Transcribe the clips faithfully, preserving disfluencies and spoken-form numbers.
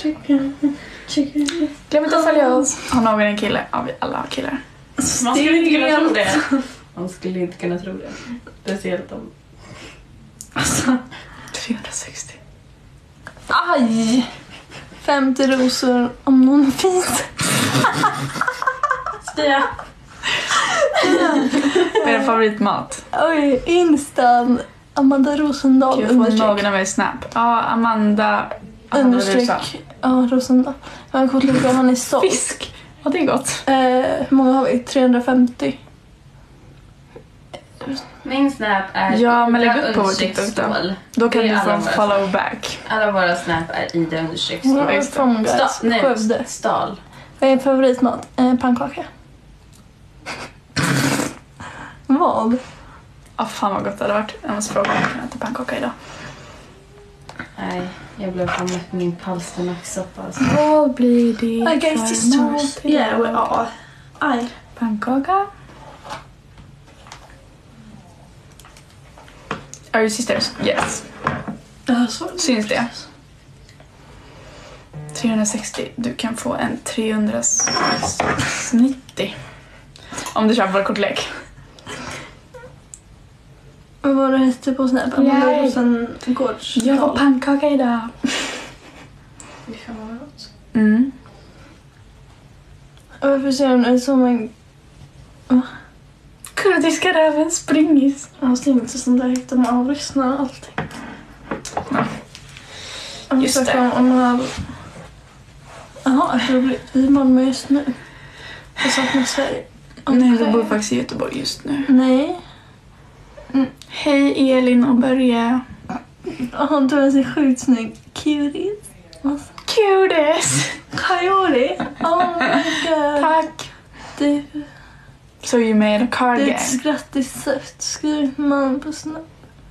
chicken, chicken. Glöm inte att följa oss. Har någon en kille? Ja, vi alla har killar. Man skulle inte kunna tro det. Man skulle inte kunna tro det. Speciellt om... Alltså, trehundrasextio. Aj! femtio rosor om någon finns. Stia. Vad är din favoritmat? Oj, Instan. Amanda Rosendal. Kan jag få någon av er snap? Ja, Amanda... Understreck. Ja, Rosendal. Jag har en kortlek och han är såld. Fisk. Ja, det är gott. Eh, hur många har vi? trehundrafemtio. Min snap är... Ja, men lägg upp på vår TikTok då. Då kan du få follow back. Alla våra snap är Ida understreckstål. Vad är från guys? Nej, Skövde. stal. Vad är favoritmat? Eh, pannkaka. Vad? Ja, fan vad gott det hade varit. Jag måste fråga om jag kan äta pannkaka idag. Nej, jag blev fan med min palsternacksoppa. Alltså. Vad blir det I guess sisters. Yeah, we are. Aj. Pannkaka. Are you sisters? Yes. Ja, så. Syns det? trehundrasextio. Du kan få en trehundranittio. Om du köper vår kortlek. Vad var det hette på Snap? Amanda Rosengårds. Jag var pannkaka idag. Fy fan vad gott. Mm. Varför ser hon ut som en... Kurdiska räven springis. Han slänger inte sånt där högt om avlyssnar och allting. Ja. Just det. Om här... Jaha, jag tror vi är Malmö just nu. Jag saknar Sverige. Okay. Nej, vi bor faktiskt i Göteborg just nu. Nej. Mm. Hej Elin och Börje. Han tror att det är sjukt snygg. Cuties. Cuties. Coyote. Oh my god. Tack. Du, So you made a cardigan. ditt skratt är sött. Skriv man på Snap.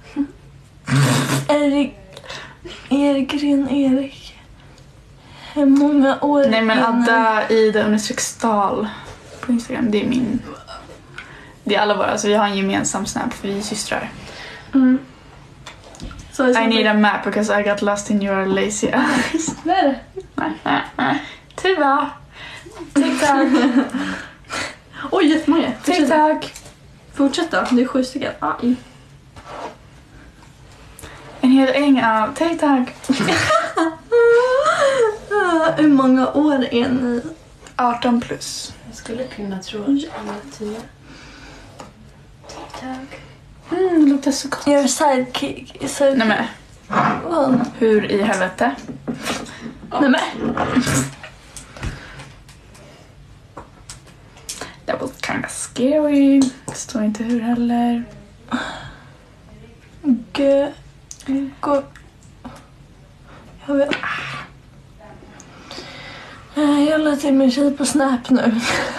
Erik. Ergren Erik. Hur många år? Nej men innan- Adda Ida understreckstal på Instagram. Det är min. Det är alla våra. Alltså vi har en gemensam snap för vi är systrar. Mm. Så I need a map because I got lost in your lazy eyes. Vad är det? Tuva. TikTok. Oj, jättemånga. Fortsätt. TikTok. Fortsätta. Det är sju stycken. Aj. En hel äng av TikTok. Hur många år är ni? arton plus. Jag skulle kunna tro att jag är tio. TikTok. Mm, det luktar så gott. Jag är sidekick. Så... Nej men, Vad? hur i helvete? Nej men. That was kinda scary. Det står inte hur heller. Gö... Gå... Jag vet... Nej, jag la till min tjej på Snap nu.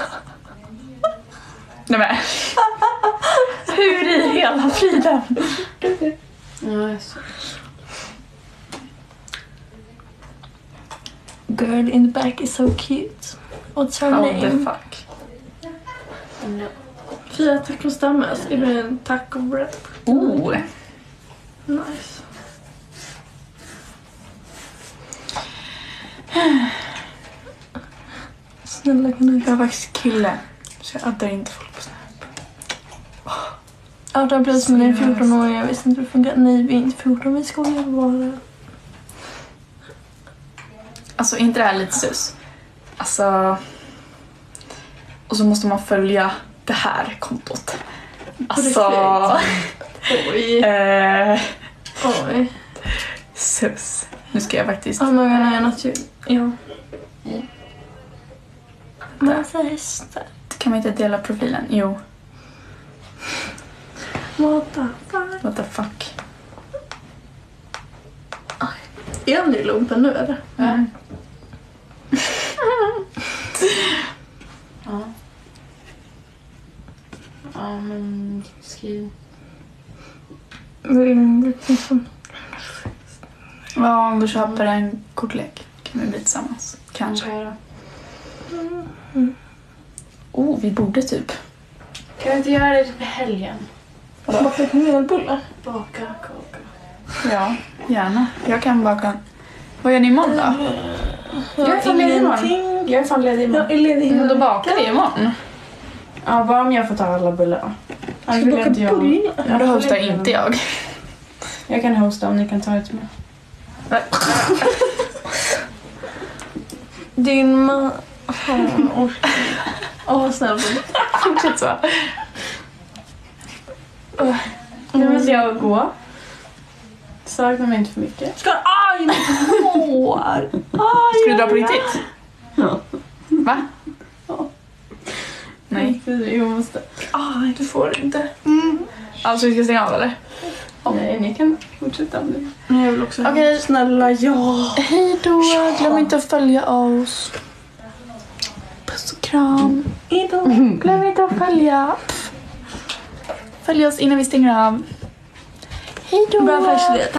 Nej men. Hur i hela friden? Ja, jag så. Girl in the back is so cute. What's her How the name? fuck? No. Fyra tacostammes. Det blir en taco wrap. Oh. Nice. Snälla kan du... Jag är faktiskt kille. Så jag addar inte folk på Snap. arton plus men det är fjorton år. Jag visste inte hur det funkar. Nej, vi är inte fjorton. Vi skojar bara. Alltså inte det här lite sus. Alltså. Och så måste man följa det här kontot. Alltså. Oj. eh, Oj. sus. Nu ska jag faktiskt. Oh my god, nej, natur. Ja. Massa hästar. Kan man inte dela profilen? Jo. What the fuck? What the fuck? Är han i lumpen nu eller? Mm. Ja. Ja, men skriv. Ja, om du köper en kortlek kan vi bli tillsammans. Kanske. Mm. Oh, vi borde typ. Kan vi inte göra det till helgen? Baka kanelbullar. Baka kaka. Ja, gärna. Jag kan baka. Vad gör ni imorgon då? Jag är fan ledig imorgon. Jag är fan ledig imorgon. Jag är ledig Men hela då bakar vi imorgon. Ja, bara om jag får ta alla bullar. Annars vill baka inte jag. bullar? Ja, då hostar inte jag. Jag kan hosta om ni kan ta det med. Din man... Åh, oh, snälla. Fortsätt så. Nu måste jag gå. Sakna mig inte för mycket. Ska... Aj, mitt hår! Aj, Ska du dra på riktigt? Ja. Va? Ja. Nej. Jag måste. Aj, Du får inte. Mm. Alltså vi ska stänga av eller? Nej, ni kan fortsätta om ni. men jag vill också... Okej. Snälla, ja. Hej då. Glöm inte att följa oss. Puss och kram. Hejdå. Glöm inte att följa. Följ oss innan vi stänger av. Hej då. Bra affärsidé.